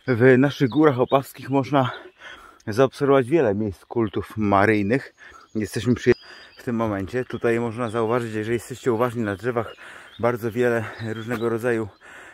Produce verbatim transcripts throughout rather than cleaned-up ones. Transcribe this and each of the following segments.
W naszych górach opawskich można zaobserwować wiele miejsc kultów maryjnych. Jesteśmy przy w tym momencie. Tutaj można zauważyć, jeżeli jesteście uważni, na drzewach bardzo wiele różnego rodzaju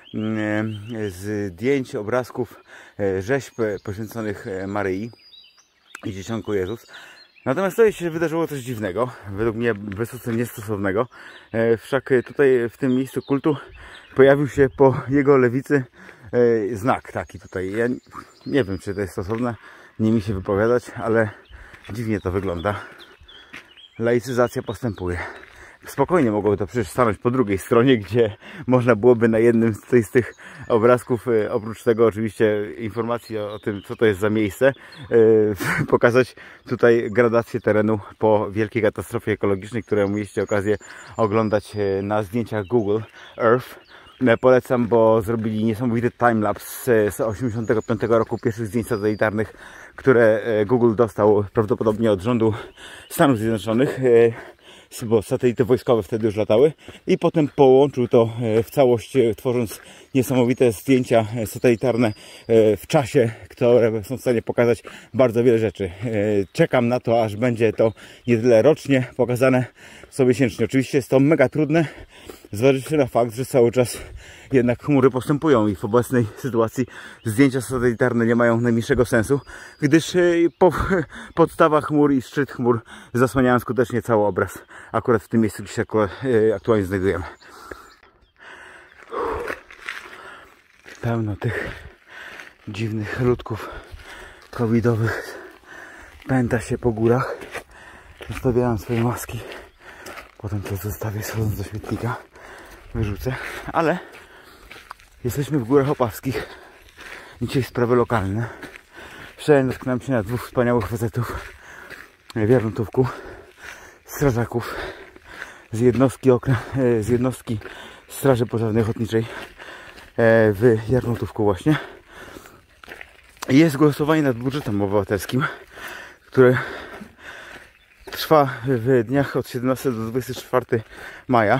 zdjęć, obrazków, rzeźb poświęconych Maryi i Dzieciątku Jezus. Natomiast tutaj się wydarzyło coś dziwnego, według mnie wysoce niestosownego. Wszak tutaj w tym miejscu kultu pojawił się po jego lewicy znak taki tutaj. Ja nie wiem, czy to jest stosowne, nie mi się wypowiadać, ale dziwnie to wygląda. Laicyzacja postępuje. Spokojnie mogłoby to przecież stanąć po drugiej stronie, gdzie można byłoby na jednym z tych, z tych obrazków, oprócz tego oczywiście informacji o, o tym, co to jest za miejsce, yy, pokazać tutaj gradację terenu po wielkiej katastrofie ekologicznej, którą mieliście okazję oglądać na zdjęciach Google Earth. Polecam, bo zrobili niesamowity timelapse z osiemdziesiątego piątego roku pierwszych zdjęć satelitarnych, które Google dostał prawdopodobnie od rządu Stanów Zjednoczonych, bo satelity wojskowe wtedy już latały, i potem połączył to w całość, tworząc niesamowite zdjęcia satelitarne w czasie, które są w stanie pokazać bardzo wiele rzeczy. Czekam na to, aż będzie to nie tyle rocznie pokazane, co miesięcznie. Oczywiście jest to mega trudne, zważywszy na fakt, że cały czas jednak chmury postępują i w obecnej sytuacji zdjęcia satelitarne nie mają najmniejszego sensu, gdyż po, podstawa chmur i szczyt chmur zasłaniają skutecznie cały obraz, akurat w tym miejscu, gdzie się aktualnie znajdujemy. Pełno tych dziwnych ludków covidowych pęta się po górach, zostawiają swoje maski, potem to zostawię, schodząc do śmietnika, wyrzucę, ale jesteśmy w górach opawskich. Dzisiaj sprawy lokalne. Wczoraj natknąłem się na dwóch wspaniałych facetów w Jarnutówku, strażaków z jednostki, okna, z jednostki Straży Pożarnej Ochotniczej w Jarnutówku właśnie. Jest głosowanie nad budżetem obywatelskim, które trwa w dniach od siedemnastego do dwudziestego czwartego maja.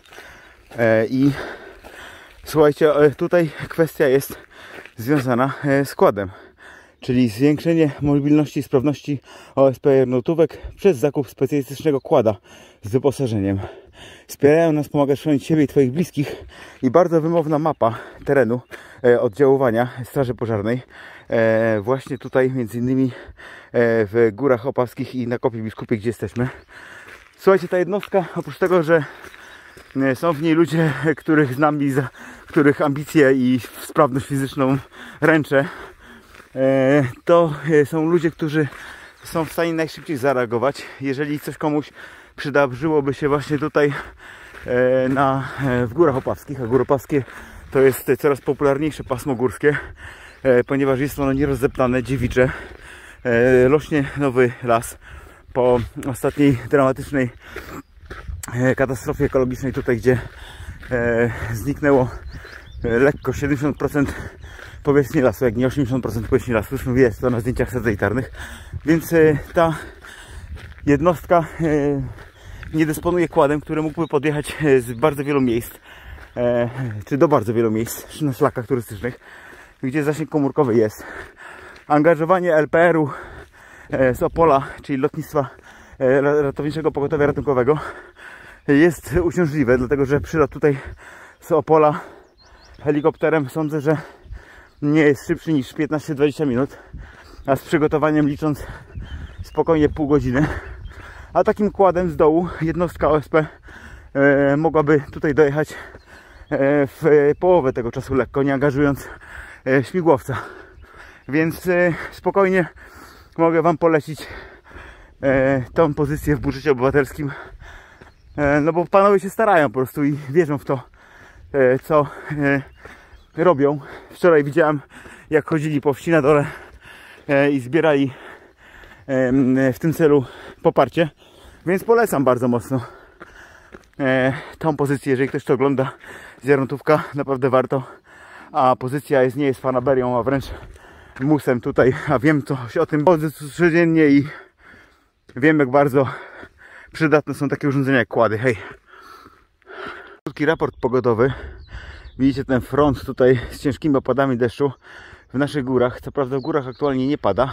I słuchajcie, tutaj kwestia jest związana z składem, czyli zwiększenie mobilności i sprawności O S P Jarnutówek przez zakup specjalistycznego kłada z wyposażeniem. Wspierają nas pomagać chronić siebie i Twoich bliskich i bardzo wymowna mapa terenu oddziaływania Straży Pożarnej. Właśnie tutaj między innymi w Górach Opawskich i na Kopie Biskupie, gdzie jesteśmy. Słuchajcie, ta jednostka, oprócz tego, że są w niej ludzie, których znam i za których ambicje i sprawność fizyczną ręczę, to są ludzie, którzy są w stanie najszybciej zareagować, jeżeli coś komuś przydarzyłoby się właśnie tutaj na, w Górach Opawskich. A Góry Opawskie to jest coraz popularniejsze pasmo górskie, ponieważ jest ono nierozdeptane, dziewicze. Rośnie nowy las po ostatniej dramatycznej katastrofie ekologicznej tutaj, gdzie e, zniknęło lekko siedemdziesiąt procent powierzchni lasu, jak nie osiemdziesiąt procent powierzchni lasu. Już widać to na zdjęciach satelitarnych. Więc e, ta jednostka e, nie dysponuje kładem, który mógłby podjechać z bardzo wielu miejsc, e, czy do bardzo wielu miejsc na szlakach turystycznych, gdzie zasięg komórkowy jest. Angażowanie L P R-u e, z Opola, czyli Lotnictwa e, Ratowniczego Pogotowia Ratunkowego, jest uciążliwe, dlatego że przylot tutaj z Opola helikopterem sądzę, że nie jest szybszy niż piętnaście do dwudziestu minut, a z przygotowaniem licząc spokojnie pół godziny. A takim kładem z dołu jednostka O S P e, mogłaby tutaj dojechać e, w połowę tego czasu lekko, nie angażując e, śmigłowca. Więc e, spokojnie mogę Wam polecić e, tą pozycję w budżecie obywatelskim. No bo panowie się starają po prostu i wierzą w to, co robią. Wczoraj widziałem, jak chodzili po wsi na dole i zbierali w tym celu poparcie, więc polecam bardzo mocno tą pozycję, jeżeli ktoś to ogląda z Jarnutówka, naprawdę warto. A pozycja jest, nie jest fanaberią, a wręcz musem tutaj, a wiem coś o tym codziennie i wiem, jak bardzo przydatne są takie urządzenia jak kłady. Hej! Krótki raport pogodowy. Widzicie ten front tutaj z ciężkimi opadami deszczu w naszych górach. Co prawda w górach aktualnie nie pada.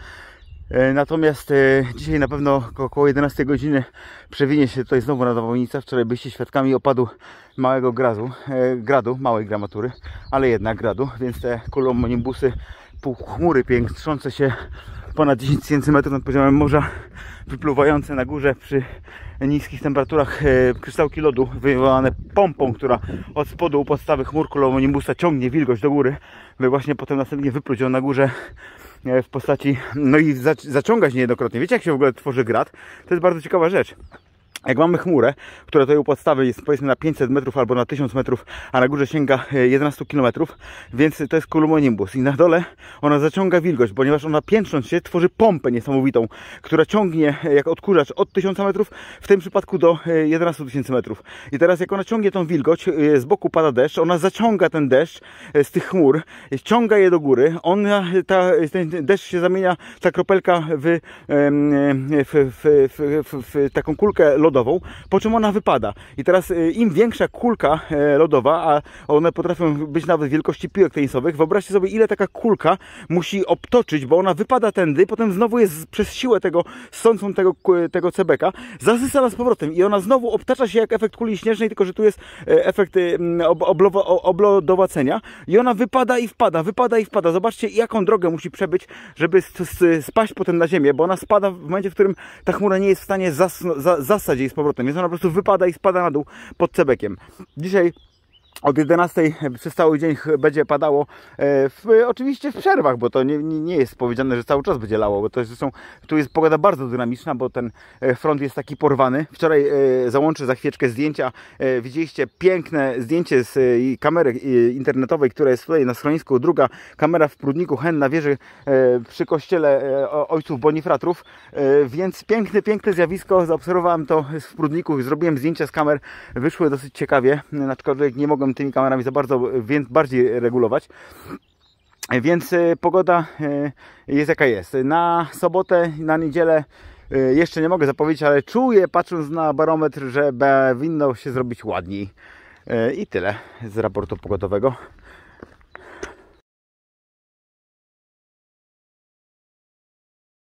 Natomiast dzisiaj na pewno około jedenastej godziny przewinie się tutaj znowu nawałnica. Wczoraj byliście świadkami opadu małego gradu, gradu, małej gramatury, ale jednak gradu, więc te cumulonimbusy, półchmury piętrzące się ponad dziesięć tysięcy metrów nad poziomem morza, wypluwające na górze przy niskich temperaturach kryształki lodu wywołane pompą, która od spodu u podstawy chmur cumulonimbusa ciągnie wilgoć do góry, by właśnie potem następnie wypluć ją na górze w postaci, no i zaciągać niejednokrotnie. Wiecie, jak się w ogóle tworzy grad? To jest bardzo ciekawa rzecz. Jak mamy chmurę, która tutaj u podstawy jest powiedzmy na pięćset metrów albo na tysiąc metrów, a na górze sięga jedenaście kilometrów, więc to jest cumulonimbus. I na dole ona zaciąga wilgoć, ponieważ ona piętrząc się tworzy pompę niesamowitą, która ciągnie jak odkurzacz od tysiąc metrów, w tym przypadku do jedenastu tysięcy metrów. I teraz jak ona ciągnie tą wilgoć, z boku pada deszcz, ona zaciąga ten deszcz z tych chmur, ściąga je do góry, ona, ta, ten deszcz się zamienia, ta kropelka w, w, w, w, w, w taką kulkę lodową, po czym ona wypada. I teraz im większa kulka lodowa, a one potrafią być nawet wielkości piłek tenisowych, wyobraźcie sobie, ile taka kulka musi obtoczyć, bo ona wypada tędy, potem znowu jest przez siłę tego, sącą tego, tego cebeka, zasysana z powrotem i ona znowu obtacza się jak efekt kuli śnieżnej, tylko że tu jest efekt oblodowacenia i ona wypada i wpada, wypada i wpada. Zobaczcie, jaką drogę musi przebyć, żeby spaść potem na ziemię, bo ona spada w momencie, w którym ta chmura nie jest w stanie zas zasać jej z powrotem, więc ona po prostu wypada i spada na dół pod cebekiem. Dzisiaj od jedenastej przez cały dzień będzie padało, w, oczywiście w przerwach, bo to nie, nie jest powiedziane, że cały czas będzie lało, bo to są, tu jest pogoda bardzo dynamiczna, bo ten front jest taki porwany. Wczoraj e, załączę za chwileczkę zdjęcia. E, widzieliście piękne zdjęcie z e, kamery internetowej, która jest tutaj na schronisku. Druga kamera w Prudniku, hen na wieży e, przy kościele e, ojców Bonifratrów, e, więc piękne, piękne zjawisko. Zaobserwowałem to w Prudniku, zrobiłem zdjęcia z kamer, wyszły dosyć ciekawie, aczkolwiek nie mogłem tymi kamerami za bardzo, więc bardziej regulować. Więc pogoda jest jaka jest. Na sobotę, na niedzielę jeszcze nie mogę zapowiedzieć, ale czuję, patrząc na barometr, że powinno się zrobić ładniej. I tyle z raportu pogodowego.